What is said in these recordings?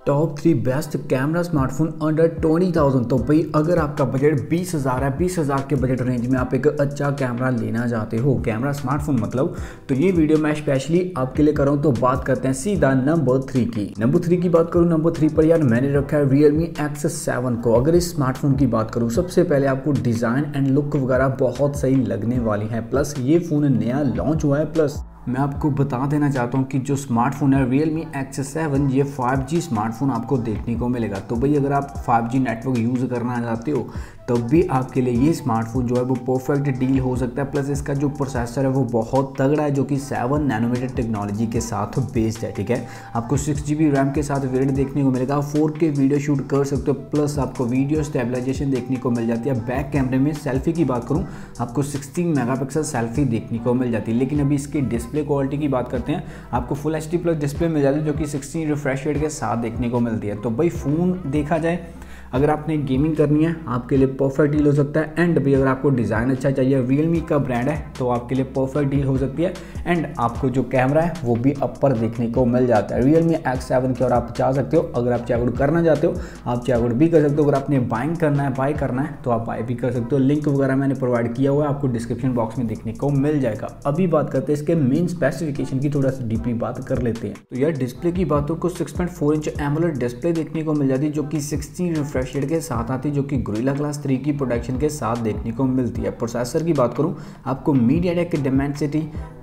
Top 3 best camera smartphone under 20,000। तो भाई अगर आपका बजट 20,000 है, 20,000 के बजट रेंज में आप एक अच्छा कैमरा लेना चाहते हो, कैमरा स्मार्टफोन मतलब, तो ये वीडियो मैं स्पेशली आपके लिए कर रहा हूँ। तो बात करते हैं सीधा नंबर 3 की। नंबर 3 की बात करूँ, नंबर 3 पर यार मैंने रखा है Realme X7 को। अगर इस स्मार्टफोन की बात करूँ, सबसे पहले आपको डिज़ाइन एंड लुक वगैरह बहुत सही लगने वाली है। प्लस ये फ़ोन नया लॉन्च हुआ है। प्लस मैं आपको बता देना चाहता हूँ कि जो स्मार्टफोन है Realme X7, ये 5G स्मार्टफोन आपको देखने को मिलेगा। तो भाई अगर आप 5G नेटवर्क यूज़ करना चाहते हो तब भी आपके लिए ये स्मार्टफोन जो है वो परफेक्ट डील हो सकता है। प्लस इसका जो प्रोसेसर है वो बहुत तगड़ा है, जो कि 7 नैनोमीटर टेक्नोलॉजी के साथ बेस्ड है। ठीक है, आपको 6GB रैम के साथ वेरिएंट देखने को मिलेगा। 4K वीडियो शूट कर सकते हो। प्लस आपको वीडियो स्टेबलाइजेशन देखने को मिल जाती है। बैक कैमरे में सेल्फी की बात करूँ, आपको 16 मेगापिक्सल सेल्फी देखने को मिल जाती है। लेकिन अभी इसकी डिस्प्ले क्वालिटी की बात करते हैं, आपको फुल HD प्लस डिस्प्ले मिल जाती है, जो कि 16 रिफ्रेश रेट के साथ देखने को मिलती है। तो भाई फ़ोन देखा जाए, अगर आपने गेमिंग करनी है आपके लिए परफेक्ट डील हो सकता है। एंड भी अगर आपको डिज़ाइन अच्छा चाहिए, Realme का ब्रांड है, तो आपके लिए परफेक्ट डील हो सकती है। एंड आपको जो कैमरा है वो भी अपर देखने को मिल जाता है Realme X7 की। और आप चाह सकते हो, अगर आप चेकआउट करना चाहते हो आप चेकआउट भी कर सकते हो। अगर आपने बाय करना है तो आप बाय भी कर सकते हो। लिंक वगैरह मैंने प्रोवाइड किया हुआ है, आपको डिस्क्रिप्शन बॉक्स में देखने को मिल जाएगा। अभी बात करते हैं इसके मेन स्पेसिफिकेशन की, थोड़ा सा डीपली बात कर लेते हैं। तो यार डिस्प्ले की बातों को 6.4 इंच एमोलेड डिस्प्ले देखने को मिल जाती है, जो कि 16 रिफ्रेश रेट के साथ आती है, जो कि Gorilla Glass 3 की प्रोडक्शन के साथ देखने को मिलती है। प्रोसेसर की बात करूं, आपको MediaTek Dimensity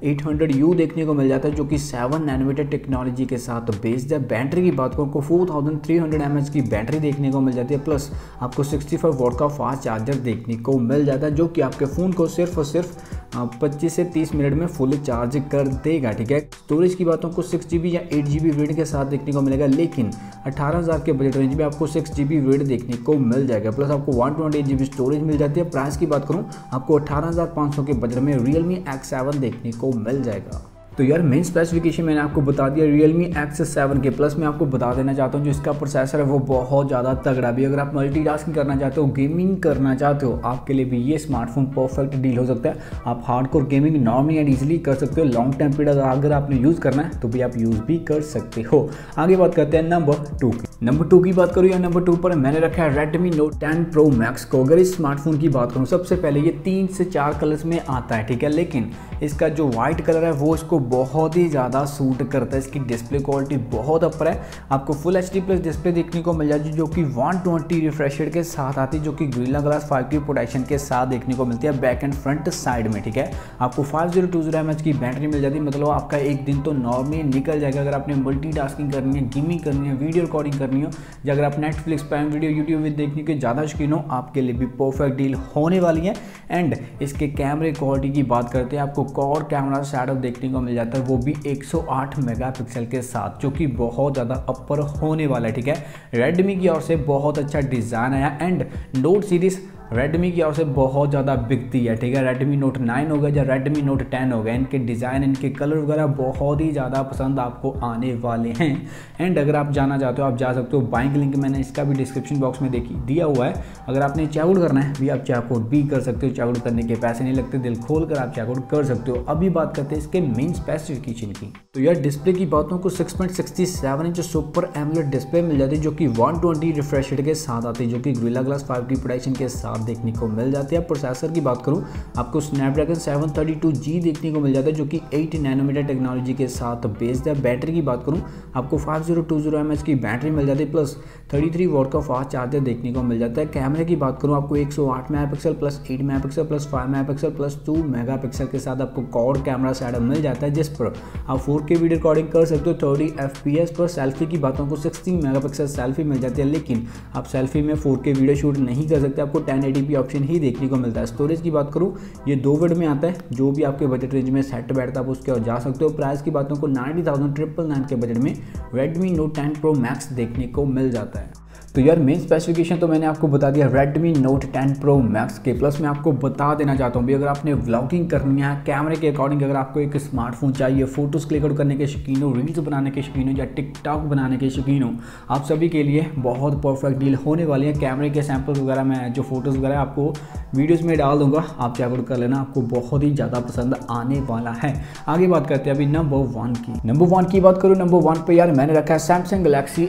800U देखने को मिल जाता है, जो कि 7 नैनोमीटर टेक्नोलॉजी के साथ बेस्ड है। बैटरी की बात करूं, 4300 mAh की बैटरी देखने को मिल जाती है। प्लस आपको 65 वॉट का फास्ट चार्जर देखने को मिल जाता है, जो कि आपके फ़ोन को सिर्फ और सिर्फ 25 से 30 मिनट में फुल चार्ज कर देगा। ठीक है, स्टोरेज की बातों को 6GB या 8GB वेरिएंट के साथ देखने को मिलेगा। लेकिन 18,000 के बजट रेंज में आपको 6GB वेरिएंट देखने को मिल जाएगा। प्लस आपको 128GB स्टोरेज मिल जाती है। प्राइस की बात करूं, आपको 18,500 के बजट में Realme X7 देखने को मिल जाएगा। तो यार मेन स्पेसिफिकेशन मैंने आपको बता दिया Realme X7 के। प्लस मैं आपको बता देना चाहता हूँ जो इसका प्रोसेसर है वो बहुत ज़्यादा तगड़ा भी। अगर आप मल्टीटास्किंग करना चाहते हो, गेमिंग करना चाहते हो, आपके लिए भी ये स्मार्टफोन परफेक्ट डील हो सकता है। आप hardcore gaming normally and easily कर सकते हो। लॉन्ग टाइम पीरियड अगर आपने यूज़ करना है तो भी आप यूज़ भी कर सकते हो। आगे बात करते हैं नंबर 2 की। नंबर 2 की बात करूँ, या नंबर 2 पर मैंने रखा है Redmi Note 10 Pro Max को। अगर इस स्मार्टफोन की बात करूँ, सबसे पहले ये 3 से 4 कलर्स में आता है। ठीक है, लेकिन इसका जो वाइट कलर है वो इसको बहुत ही ज़्यादा सूट करता है। इसकी डिस्प्ले क्वालिटी बहुत अपर है। आपको फुल HD प्लस डिस्प्ले देखने को मिल जाती है, जो कि 120 रिफ्रेश रेट के साथ आती है, जो कि Gorilla Glass 5 की प्रोटेक्शन के साथ देखने को मिलती है बैक एंड फ्रंट साइड में। ठीक है, आपको 5020 mAh की बैटरी मिल जाती है। मतलब आपका एक दिन तो नॉर्मली निकल जाएगा। अगर आपने मल्टीटास्किंग करनी है, गेमिंग करनी है, वीडियो रिकॉर्डिंग करनी हो, या अगर आप नेटफ्लिक्स प्राइम वीडियो यूट्यूब में देखने के ज़्यादा शौकीन हो, आपके लिए भी परफेक्ट डील होने वाली है। एंड इसके कैमरे क्वालिटी की बात करते हैं, आपको क्वाड कैमरा सेटअप देखने को मिल जाता है, वो भी 108 मेगापिक्सल के साथ, जो कि बहुत ज़्यादा अपर होने वाला है। ठीक है, Redmi की ओर से बहुत अच्छा डिज़ाइन आया। एंड नोट सीरीज़ Redmi की ओर से बहुत ज़्यादा बिकती है। ठीक है, Redmi Note 9 हो गया या Redmi Note 10 हो गया, इनके डिज़ाइन, इनके कलर वगैरह बहुत ही ज़्यादा पसंद आपको आने वाले हैं। एंड अगर आप जाना चाहते हो आप जा सकते हो। बाइंग लिंक मैंने इसका भी डिस्क्रिप्शन बॉक्स में दिया हुआ है। अगर आपने चेकआउट करना है भी आप चेकआउट भी कर सकते हो। चेकआउट करने के पैसे नहीं लगते, दिल खोल कर आप चेकआउट कर सकते हो। अभी बात करते हैं इसके मेन स्पेसिफिकेशन की। तो यार डिस्प्ले की बातों को 6.67 इंच सुपर एमोलेड डिस्प्ले मिल जाती है, जो कि 120 रिफ्रेश रेट के साथ आती है, जो कि Gorilla Glass 5 की प्रोटेक्शन के साथ देखने को मिल जाती है। प्रोसेसर की बात करूं, आपको Snapdragon 732G देखने को मिल जाता है, जो कि 8 नैनोमीटर टेक्नोलॉजी के साथ बेस्ड है। बैटरी की बात करूं, आपको 5020 mAh की बैटरी मिल जाती है। प्लस 33 वॉट का फास्ट चार्जर देखने को मिल जाता है। कैमरे की बात करूं, आपको 108 megapixel plus 8 megapixel plus 5 megapixel plus 2 megapixel के साथ आपको क्वाड कैमरा सेटअप मिल जाता है, जिस पर आप 4K वीडियो रिकॉर्डिंग कर सकते हो 30 FPS पर। सेल्फी की बातों को 16 मेगापिक्सल सेल्फी मिल जाती है, लेकिन आप सेल्फी में 4K वीडियो शूट नहीं कर सकते, आपको 1080p ऑप्शन ही देखने को मिलता है। स्टोरेज की बात करूँ, ये 2 वेरिएंट में आता है, जो भी आपके बजट रेंज में सेट बैठता है आप उसके और जा सकते हो। प्राइस की बातों को 90,999 के बजट में Redmi Note 10 Pro Max देखने को मिल जाता है। तो यार मेन स्पेसिफिकेशन तो मैंने आपको बता दिया Redmi Note 10 Pro Max के। प्लस मैं आपको बता देना चाहता हूँ भी, अगर आपने व्लॉगिंग करनी है कैमरे के अकॉर्डिंग, अगर आपको एक स्मार्टफोन चाहिए, फोटोज़ क्लिक आउट करने के शौकीन हो, रील्स बनाने के शौकीन हो या टिकटॉक बनाने के शौकीन हो, आप सभी के लिए बहुत परफेक्ट डील होने वाली है। कैमरे के सैंपल्स वगैरह मैं जो फोटोज़ वगैरह आपको वीडियोज़ में डाल दूंगा, आप चेक आउट कर लेना, आपको बहुत ही ज़्यादा पसंद आने वाला है। आगे बात करते हैं अभी नंबर 1 की। नंबर 1 की बात करूँ, नंबर 1 पे यार मैंने रखा है Samsung Galaxy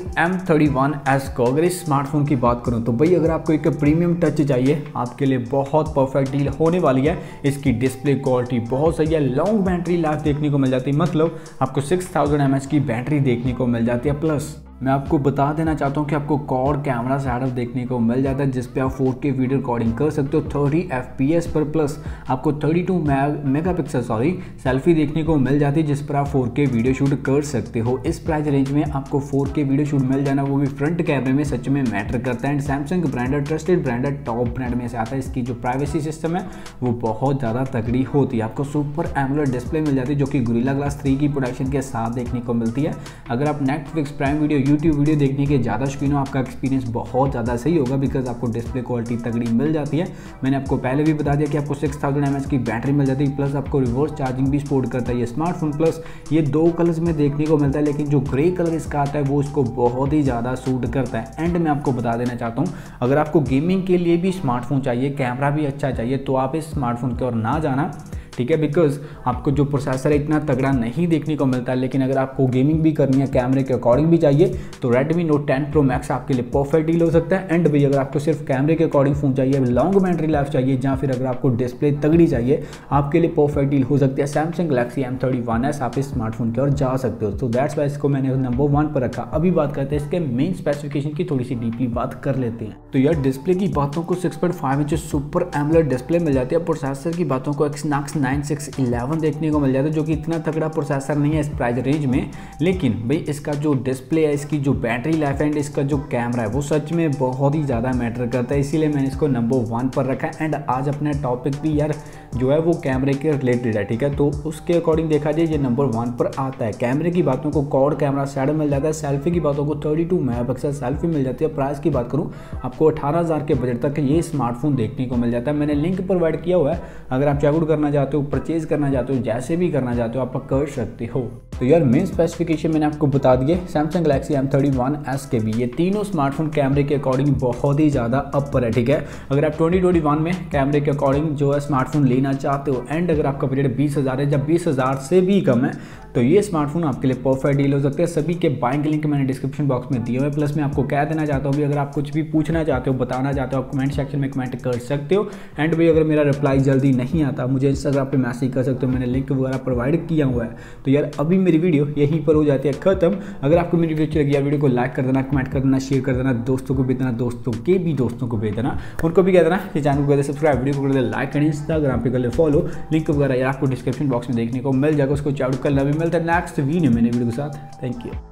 M31s को। अगर इस स्मार्टफोन की बात करूं तो भाई अगर आपको एक प्रीमियम टच चाहिए, आपके लिए बहुत परफेक्ट डील होने वाली है। इसकी डिस्प्ले क्वालिटी बहुत सही है, लॉन्ग बैटरी लाइफ देखने को मिल जाती है, मतलब आपको 6000 mAh की बैटरी देखने को मिल जाती है। प्लस मैं आपको बता देना चाहता हूँ कि आपको क्वाड कैमरा सेटअप देखने को मिल जाता है, जिस पे आप 4K वीडियो रिकॉर्डिंग कर सकते हो 30 FPS पर। प्लस आपको 32 मेगापिक्सल सेल्फी देखने को मिल जाती है, जिस पर आप 4K वीडियो शूट कर सकते हो। इस प्राइस रेंज में आपको 4K वीडियो शूट मिल जाना, वो भी फ्रंट कैमरे में, सच में मैटर करता है। And Samsung branded, trusted branded, top brand में से आता है। इसकी जो प्राइवेसी सिस्टम है वो बहुत ज़्यादा तगड़ी होती है। आपको सुपर एमोलेड डिस्प्ले मिल जाती है, जो कि गोरिल्ला ग्लास 3 की प्रोडक्शन के साथ देखने को मिलती है। अगर आप Netflix, Prime Video, YouTube video देखने के ज़्यादा शौकीन हो, आपका एक्सपीरियंस बहुत ज़्यादा सही होगा, बिकॉज आपको डिस्प्ले क्वालिटी तगड़ी मिल जाती है। मैंने आपको पहले भी बता दिया कि आपको 6000 mAh की बैटरी मिल जाती है। प्लस आपको रिवर्स चार्जिंग भी सपोर्ट करता है ये स्मार्टफोन। प्लस ये 2 कलर्स में देखने को मिलता है, लेकिन जो ग्रे कलर इसका आता है वो इसको बहुत ही ज़्यादा सूट करता है। एंड मैं आपको बता देना चाहता हूँ, अगर आपको गेमिंग के लिए भी स्मार्टफोन चाहिए, कैमरा भी अच्छा चाहिए, तो आप इस स्मार्टफोन की ओर ना जाना, ठीक है, बिकॉज आपको जो प्रोसेसर है इतना तगड़ा नहीं देखने को मिलता है। लेकिन अगर आपको गेमिंग भी करनी है, कैमरे के अकॉर्डिंग भी चाहिए, तो Redmi Note 10 Pro Max आपके लिए परफेक्ट डील हो सकता है। एंड भाई अगर आपको सिर्फ कैमरे के अकॉर्डिंग फ़ोन चाहिए, लॉन्ग बैटरी लाइफ चाहिए, या फिर अगर आपको डिस्प्ले तगड़ी चाहिए, आपके लिए परफेक्ट डील हो सकती है Samsung Galaxy M31s। आप इस स्मार्टफोन की ओर जा सकते हो। तो दैट्स वाई इसको मैंने नंबर 1 पर रखा। अभी बात करते हैं इसके मेन स्पेसिफिकेशन की, थोड़ी सी डीपली बात कर लेते हैं। तो यार डिस्प्ले की बातों को 6.5 इंच सुपर एमोलेड डिस्प्ले मिल जाती है। प्रोसेसर की बातों को Exynos 9611 देखने को मिल जाता है, जो कि इतना तगड़ा प्रोसेसर नहीं है इस प्राइस रेंज में। लेकिन भाई इसका जो डिस्प्ले है, इसकी जो बैटरी लाइफ एंड इसका जो कैमरा है, वो सच में बहुत ही ज़्यादा मैटर करता है, इसीलिए मैंने इसको नंबर 1 पर रखा है। एंड आज अपना टॉपिक भी यार जो है वो कैमरे के रिलेटेड है, ठीक है, तो उसके अकॉर्डिंग देखा जाए ये नंबर 1 पर आता है। कैमरे की बातों को क्वाड कैमरा सेटअप मिल जाता है। सेल्फी की बातों को 32 मेगापिक्सल सेल्फी मिल जाती है। प्राइस की बात करूँ, आपको 18000 के बजट तक ये स्मार्टफोन देखने को मिल जाता है। मैंने लिंक प्रोवाइड किया हुआ है, अगर आप चेकआउट करना चाहते हो, परचेज करना चाहते हो, जैसे भी करना चाहते हो आप कर सकते हो। तो यार मेन स्पेसिफिकेशन मैंने आपको बता दिए Samsung Galaxy M31s के भी। ये तीनों स्मार्टफोन कैमरे के अकॉर्डिंग बहुत ही ज़्यादा अपर है, ठीक है। अगर आप 2021 में कैमरे के अकॉर्डिंग जो है स्मार्टफोन लेना चाहते हो, एंड अगर आपका बजट 20,000 है, जब 20,000 से भी कम है, तो ये स्मार्टफोन आपके लिए परफेक्ट डील हो सकते हैं। सभी के बाइंग लिंक मैंने डिस्क्रिप्शन बॉक्स में दिए हुए। प्लस मैं आपको कह देना चाहता हूँ भी, अगर आप कुछ भी पूछना चाहते हो, बताना चाहते हो, आप कमेंट सेक्शन में कमेंट कर सकते हो। एंड भाई अगर मेरा रिप्लाई जल्दी नहीं आता, मुझे इंस्टाग्राम पे मैसेज कर सकते हो, मैंने लिंक वगैरह प्रोवाइड किया हुआ है। तो यार अभी मेरी वीडियो यहीं पर हो जाती है खत्म। अगर आपको मेरी वीडियो अच्छी लगी यार, वीडियो को लाइक कर देना, कमेंट कर देना, शेयर कर देना, दोस्तों को भेज देना, दोस्तों के भी दोस्तों को भेज देना, उनको भी कह देना कि चैनल को सब्सक्राइब, वीडियो को कर दे लाइक करें, इंस्टाग्राम पे कर ले फॉलो, लिंक वगैरह यार आपको डिस्क्रिप्शन बॉक्स में देखने को मिल जाएगा, उसको चेकआउट करना। भी मिलता है नेक्स्ट वीडियो में नई वीडियो के साथ। Thank you.